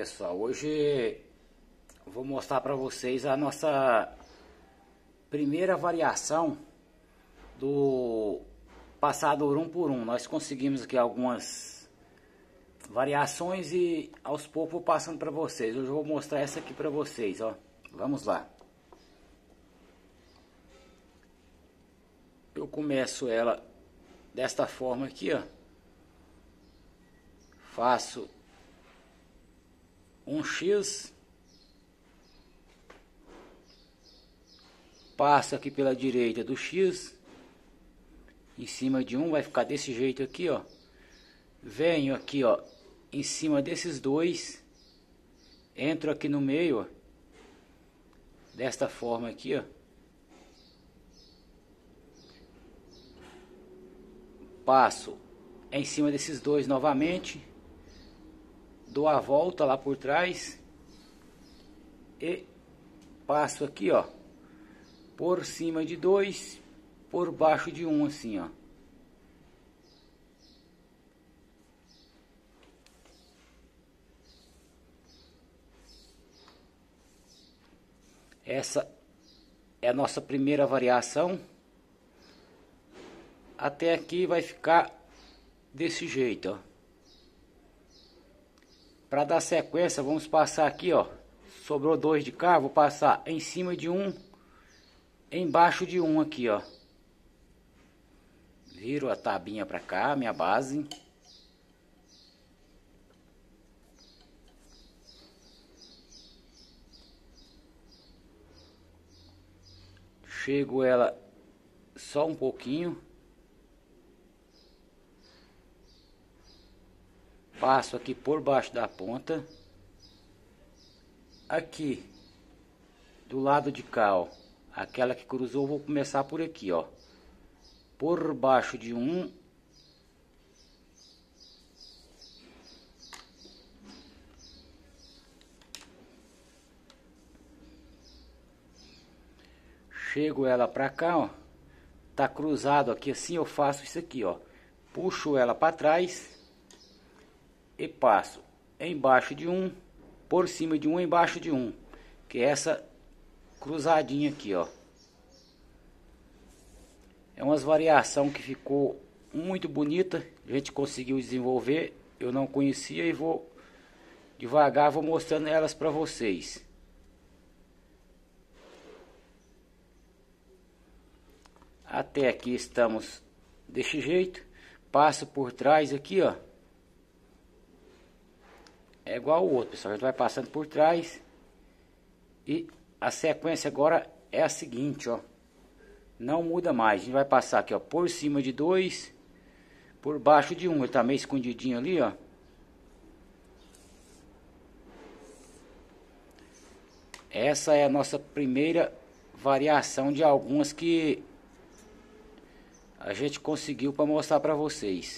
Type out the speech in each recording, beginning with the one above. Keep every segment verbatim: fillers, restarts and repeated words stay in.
pessoal, hoje eu vou mostrar para vocês a nossa primeira variação do passador um por um. Nós conseguimos aqui algumas variações e aos poucos vou passando para vocês. Hoje eu vou mostrar essa aqui para vocês, ó. Vamos lá. Eu começo ela desta forma aqui, ó. Faço um X, passo aqui pela direita do X, em cima de um, vai ficar desse jeito aqui, ó. Venho aqui, ó, em cima desses dois, entro aqui no meio, ó, desta forma aqui, ó. Passo em cima desses dois novamente, dou a volta lá por trás e passo aqui, ó, por cima de dois, por baixo de um, assim, ó. Essa é a nossa primeira variação. Até aqui vai ficar desse jeito, ó. Para dar sequência, vamos passar aqui, ó. Sobrou dois de cá, vou passar em cima de um, embaixo de um aqui, ó. Viro a tabinha para cá, minha base. Chego ela só um pouquinho. Passo aqui por baixo da ponta. Aqui, do lado de cá, ó, aquela que cruzou, vou começar por aqui, ó. Por baixo de um. Chego ela pra cá, ó. Tá cruzado aqui assim, eu faço isso aqui, ó. Puxo ela para trás e passo embaixo de um, por cima de um, embaixo de um, que é essa cruzadinha aqui, ó. É umas variação que ficou muito bonita, a gente conseguiu desenvolver, eu não conhecia e vou devagar, vou mostrando elas para vocês. Até aqui estamos desse jeito, passo por trás aqui, ó. É igual o outro, pessoal. A gente vai passando por trás. E a sequência agora é a seguinte, ó. Não muda mais. A gente vai passar aqui, ó, por cima de dois, por baixo de um. Ele tá meio escondidinho ali, ó. Essa é a nossa primeira variação de algumas que a gente conseguiu para mostrar para vocês.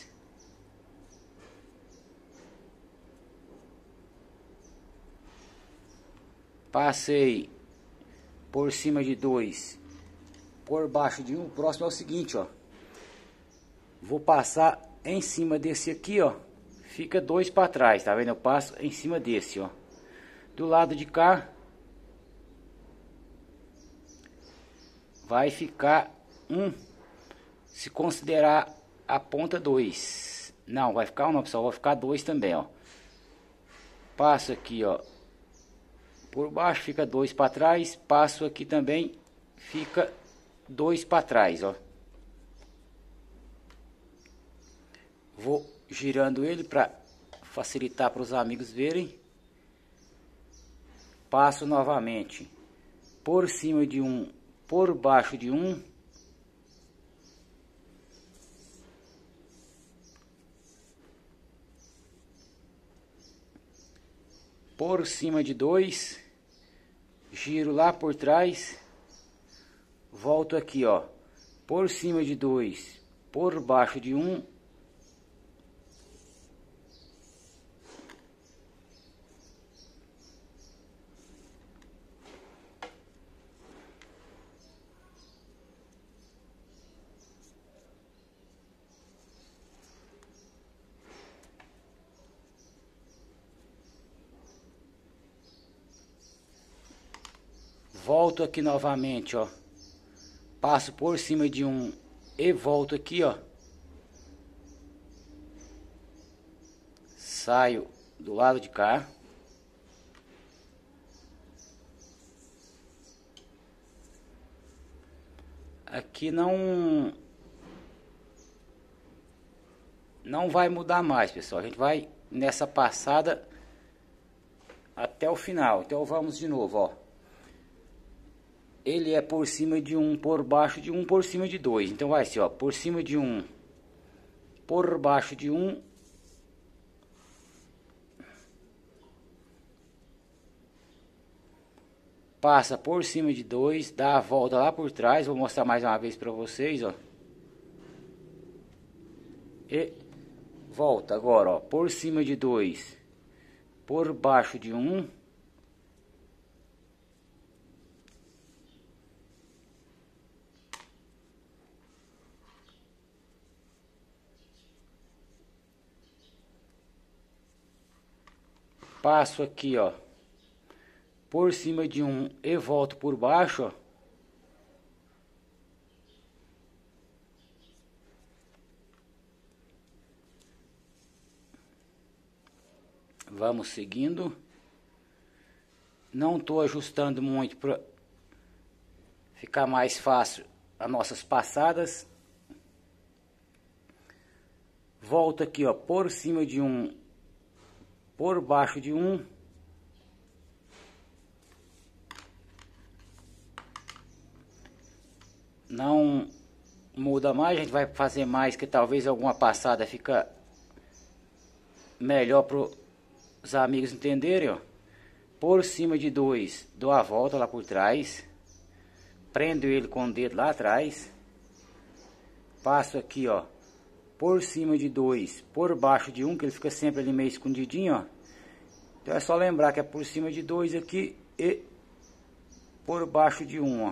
Passei por cima de dois, por baixo de um. O próximo é o seguinte, ó. Vou passar em cima desse aqui, ó. Fica dois para trás, tá vendo? Eu passo em cima desse, ó. Do lado de cá vai ficar um, se considerar a ponta dois. Não, vai ficar um não, pessoal. Vai ficar dois também, ó. Passo aqui, ó. Por baixo fica dois para trás, passo aqui também, fica dois para trás, ó. Vou girando ele para facilitar para os amigos verem. Passo novamente por cima de um, por baixo de um. Por cima de dois. Giro lá por trás, volto aqui, ó, por cima de dois, por baixo de um, volto aqui novamente, ó, passo por cima de um e volto aqui, ó, saio do lado de cá, aqui não não vai mudar mais, pessoal. A gente vai nessa passada até o final. Então vamos de novo, ó. Ele é por cima de um, por baixo de um, por cima de dois. Então vai ser, ó, por cima de um, por baixo de um, passa por cima de dois, dá a volta lá por trás. Vou mostrar mais uma vez para vocês, ó. E volta agora, ó, por cima de dois, por baixo de um, passo aqui, ó, por cima de um e volto por baixo, ó. Vamos seguindo. Não estou ajustando muito para ficar mais fácil as nossas passadas. Volto aqui, ó, por cima de um, por baixo de um. Não muda mais, a gente vai fazer mais, que talvez alguma passada fica melhor para os amigos entenderem, ó. Por cima de dois, dou a volta lá por trás, prendo ele com o dedo lá atrás, passo aqui, ó, por cima de dois, por baixo de um, que ele fica sempre ali meio escondidinho, ó. Então é só lembrar que é por cima de dois aqui e por baixo de um, ó.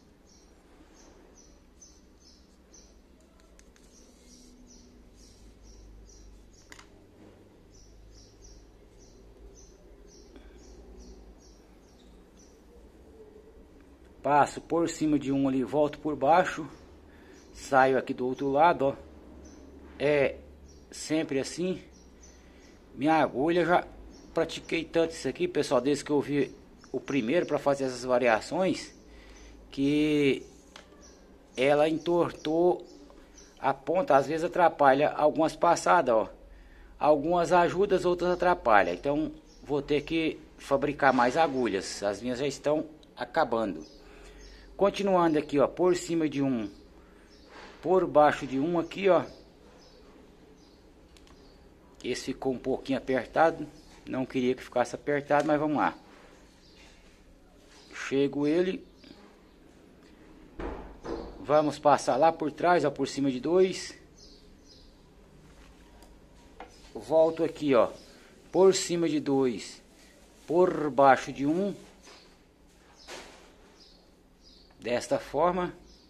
Passo por cima de um ali, volto por baixo, saio aqui do outro lado, ó. É sempre assim. Minha agulha, já pratiquei tanto isso aqui, pessoal, desde que eu vi o primeiro para fazer essas variações, que ela entortou a ponta, às vezes atrapalha algumas passadas, ó. Algumas ajudas, outras atrapalham. Então vou ter que fabricar mais agulhas. As minhas já estão acabando. Continuando aqui, ó, por cima de um, por baixo de um aqui, ó. Esse ficou um pouquinho apertado, não queria que ficasse apertado, mas vamos lá. Chego ele, vamos passar lá por trás, ó, por cima de dois. Volto aqui, ó, por cima de dois, por baixo de um. Desta forma,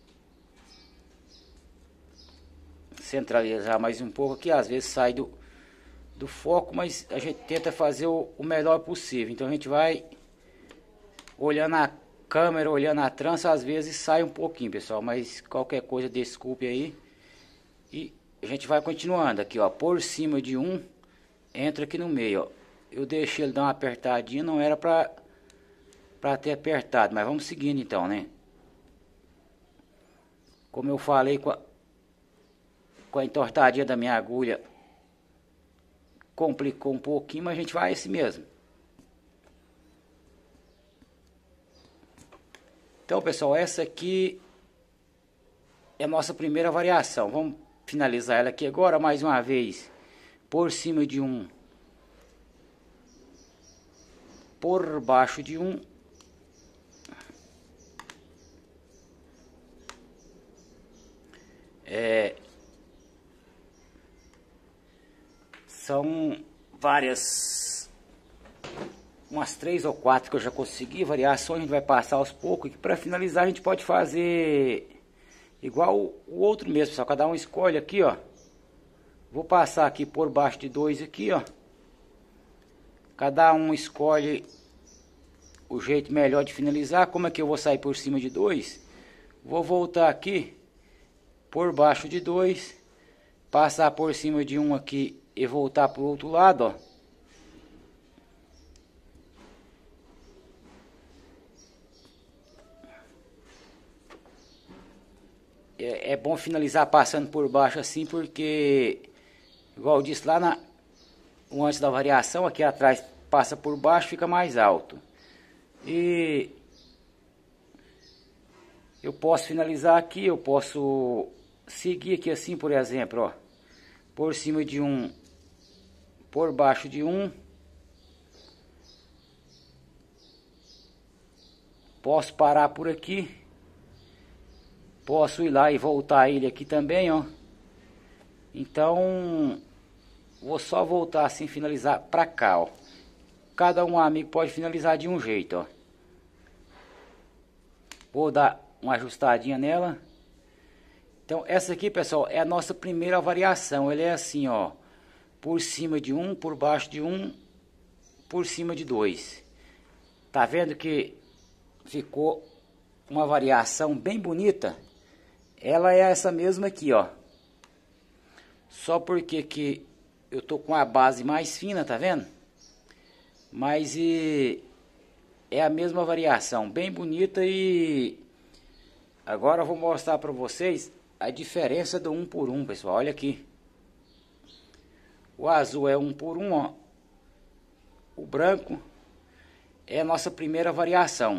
centralizar mais um pouco aqui, às vezes sai do, do foco, mas a gente tenta fazer o, o melhor possível. Então a gente vai olhando a câmera, olhando a trança, às vezes sai um pouquinho, pessoal, mas qualquer coisa desculpe aí. E a gente vai continuando aqui, ó, por cima de um, entra aqui no meio, ó. Eu deixei ele dar uma apertadinha, não era pra, pra ter apertado, mas vamos seguindo então, né? Como eu falei, com a, com a entortadinha da minha agulha, complicou um pouquinho, mas a gente vai assim mesmo. Então, pessoal, essa aqui é a nossa primeira variação. Vamos finalizar ela aqui agora, mais uma vez. Por cima de um, por baixo de um. É, são várias, umas três ou quatro que eu já consegui variações, a gente vai passar aos poucos. E para finalizar a gente pode fazer igual o, o outro mesmo, só cada um escolhe aqui, ó. Vou passar aqui por baixo de dois aqui, ó. Cada um escolhe o jeito melhor de finalizar. Como é que eu vou sair por cima de dois? Vou voltar aqui por baixo de dois, passar por cima de um aqui e voltar para o outro lado, ó. É, é bom finalizar passando por baixo assim, porque, igual eu disse lá na, antes da variação, aqui atrás passa por baixo, fica mais alto. E eu posso finalizar aqui, eu posso seguir aqui assim, por exemplo, ó, por cima de um, por baixo de um. Posso parar por aqui. Posso ir lá e voltar ele aqui também, ó. Então, vou só voltar assim, finalizar pra cá, ó. Cada um amigo pode finalizar de um jeito, ó. Vou dar uma ajustadinha nela. Então, essa aqui, pessoal, é a nossa primeira variação. Ele é assim, ó. Por cima de um, por baixo de um, por cima de dois. Tá vendo que ficou uma variação bem bonita? Ela é essa mesma aqui, ó. Só porque que eu tô com a base mais fina, tá vendo? Mas e é a mesma variação, bem bonita. E agora eu vou mostrar para vocês a diferença do um por um, pessoal. Olha aqui. O azul é um por um, ó. O branco é a nossa primeira variação.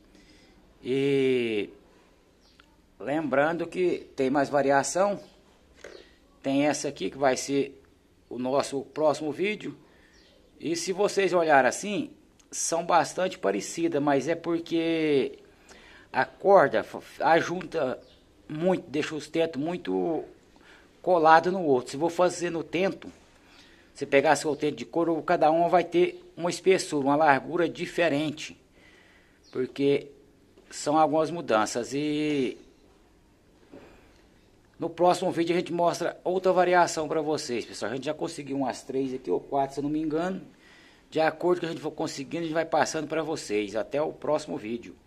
E lembrando que tem mais variação. Tem essa aqui que vai ser o nosso próximo vídeo. E se vocês olharem assim, são bastante parecidas, mas é porque a corda ajunta muito, deixa os tentos muito colados no outro. Se vou fazer no tento, você pegar seu tento de couro, cada uma vai ter uma espessura, uma largura diferente, porque são algumas mudanças. E no próximo vídeo a gente mostra outra variação para vocês, pessoal. A gente já conseguiu umas três aqui, ou quatro, se eu não me engano. De acordo com que a gente for conseguindo, a gente vai passando para vocês. Até o próximo vídeo.